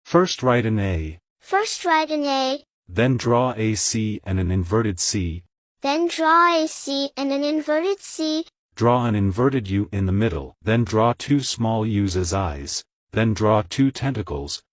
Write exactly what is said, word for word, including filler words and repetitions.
First write an A. First write an A. Then draw a C and an inverted C. Then draw a C and an inverted C. Draw an inverted U in the middle. Then draw two small U's as eyes. Then draw two tentacles,